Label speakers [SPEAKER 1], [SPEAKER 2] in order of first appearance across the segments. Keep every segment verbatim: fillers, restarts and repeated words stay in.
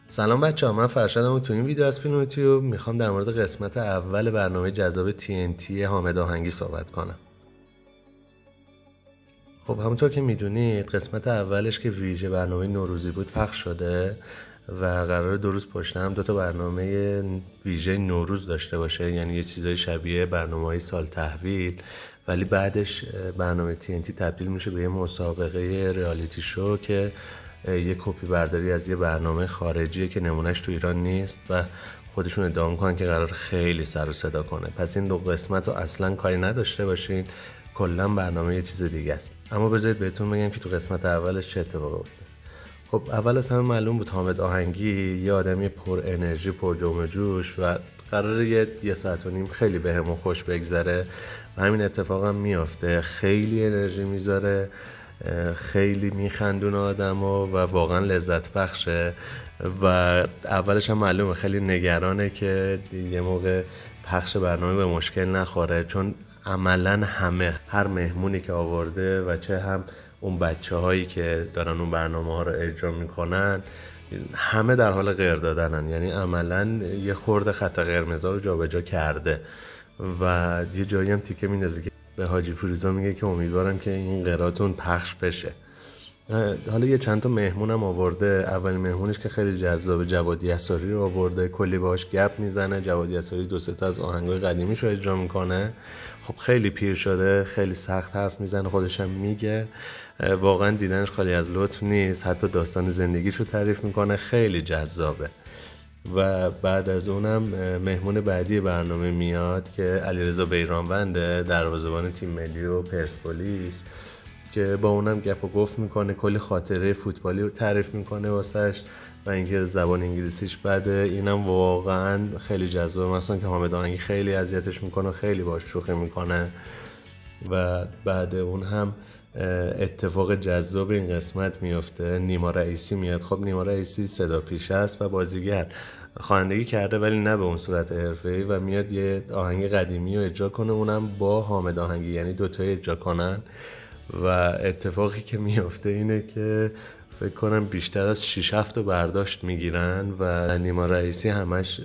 [SPEAKER 1] سلام بچه ها، من فرشادم و تو این ویدیو از فیلم یوتیوب میخوام در مورد قسمت اول برنامه جذاب تی ان تی حامد آهنگی صحبت کنم. خب همونطور که میدونید قسمت اولش که ویژه برنامه نوروزی بود پخش شده و قرار دو روز پشت هم دو تا برنامه ویژه نوروز داشته باشه، یعنی یه چیزای شبیه برنامه‌های سال تحویل، ولی بعدش برنامه تی ان تی تبدیل میشه به یه مسابقه ریالیتی شو که یه کپی برداری از یه برنامه خارجیه که نمونهش تو ایران نیست و خودشون ادعا میکنن که قرار خیلی سر و صدا کنه. پس این دو قسمت رو اصلا کاری نداشته باشین، کلا برنامه یه چیز دیگه است. اما بذارید بهتون بگم که تو قسمت اولش چه اتفاقی افتاد. خب اول از همه معلوم بود حامد آهنگی یه آدمی پر انرژی، پر جنب و جوش و قراره یه, یه ساعت و نیم خیلی بهمون خوش بگذره و همین اتفاق هم میافته. خیلی انرژی میذاره، خیلی میخندونه آدمو و واقعا لذت بخشه و اولش هم معلومه خیلی نگرانه که یه موقع پخش برنامه به مشکل نخوره، چون عملا همه هر مهمونی که آورده و چه هم اون بچه هایی که دارن اون برنامه ها رو اجرا میکنن همه در حال غیر دادنن، یعنی عملا یه خورده خط قرمزا رو جابجا کرده و یه جایی هم تیکه میندازه که به حاجی فیروزا میگه که امیدوارم که این قراتون پخش بشه. حالا یه چند تا مهمونم آورده. اولین مهمونش که خیلی جذاب، جوادی اساری رو آورده، کلی باهاش گپ میزنه. جوادی اساری دو سه تا از آهنگای قدیمیش رو اجرا میکنه. خب خیلی پیر شده، خیلی سخت حرف میزنه، خودش هم میگه، واقعا دیدنش خالی از لطف نیست. حتی داستان زندگیش رو تعریف میکنه، خیلی جذابه. و بعد از اونم مهمون بعدی برنامه میاد که علیرضا بیرانونده، دروازه‌بان تیم ملی و پرسپولیس، که با اونم گپ و گفت میکنه، کلی خاطره فوتبالی رو تعریف میکنه واسش و اینکه زبان انگلیسیش بده. اینم واقعا خیلی جذابه، مثلا که حامد آهنگی خیلی اذیتش میکنه، خیلی باهاش شوخی میکنه. و بعد اون هم اتفاق جذاب این قسمت میفته، نیما رئیسی میاد. خب نیما رئیسی صدا پیشه است و بازیگر، خوانندگی کرده ولی نه به اون صورت حرفه‌ای و میاد یه آهنگ قدیمی رو اجرا کنه، اونم با حامد آهنگی، یعنی دوتایی اجرا کنن. و اتفاقی که میفته اینه که فکر کنم بیشتر از شش هفت برداشت میگیرن و نیما رئیسی همش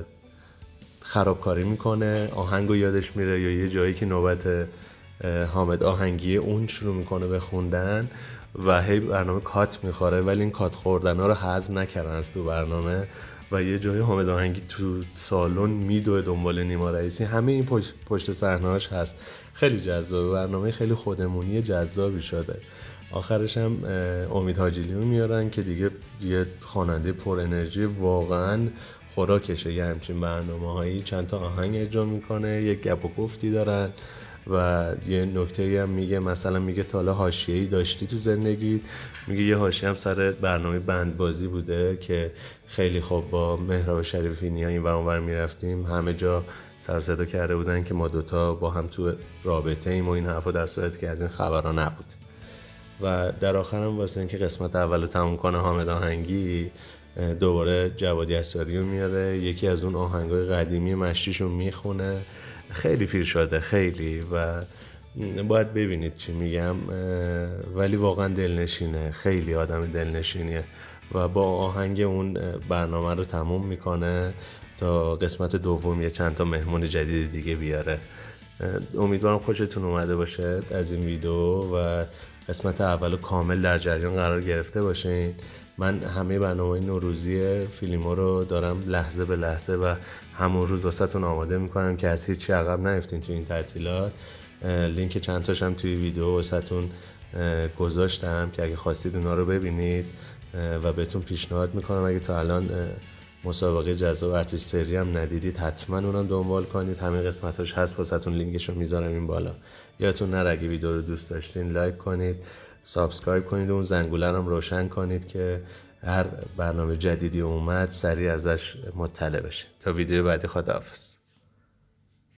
[SPEAKER 1] خرابکاری میکنه، آهنگو یادش میره یا یه جایی که نوبت حامد آهنگی اون شروع میکنه به خوندن و هی برنامه کات میخوره، ولی این کات خوردن ها رو هضم نکردن از تو برنامه و یه جایی حامد آهنگی تو سالن میدوه دنبال نیما رئیسی. همه این پشت, پشت صحنه‌اش هست. خیلی جذابه، برنامه خیلی خودمونی جذابی شده. آخرش هم امید حاجیلیو میارن که دیگه یه خواننده پر انرژی، واقعا خوراکشه یه همچین برنامه‌هایی. چند تا آهنگ اجرا میکنه، یه گپ و گفتی دارن و یه نکته‌ای هم میگه، مثلا میگه تا حالا حاشیه‌ای داشتی تو زندگی؟ میگه یه حاشیه هم سر برنامه بندبازی بوده که خیلی خوب با مهراب شریفینیا این ور اون ور میرفتیم، همه جا سر صدا کرده بودن که ما دوتا با هم تو رابطه ایم و این حرفا، در صورتی که از این خبرها نبود. و در آخر هم واسه اینکه قسمت اولو تموم کنه حامد آهنگی دوباره جوادی اساری رو میاره، یکی از اون آهنگای قدیمی مشتیشو میخونه. خیلی پیر شده، خیلی، و باید ببینید چی میگم، ولی واقعا دلنشینه، خیلی آدم دلنشینیه و با آهنگ اون برنامه رو تموم میکنه تا قسمت دوم یه چند تا مهمون جدید دیگه بیاره. امیدوارم خوشتون اومده باشه از این ویدیو و قسمت اولو کامل در جریان قرار گرفته باشین. من همه برنامه نوروزی فیلم‌ها رو دارم لحظه به لحظه و همون روز واسهتون آماده میکنم که از هیچ عقب نیفتین تو این تعطیلات. لینک چند تاشم توی ویدیو واسهتون گذاشتم که اگه خواستید اونا رو ببینید و بهتون پیشنهاد میکنم اگه تا الان مسابقه جذاب آرتیست سری هم ندیدید حتما اونم دنبال کنید. همین قسمتاش هست واسهتون، لینکشو میذارم این بالا. یادتون نره اگه ویدیو رو دوست داشتین لایک کنید، سابسکرایب کنید و اون زنگوله رو روشن کنید که هر برنامه جدیدی اومد سریع ازش مطلع بشید. تا ویدیو بعدی، خداحافظ.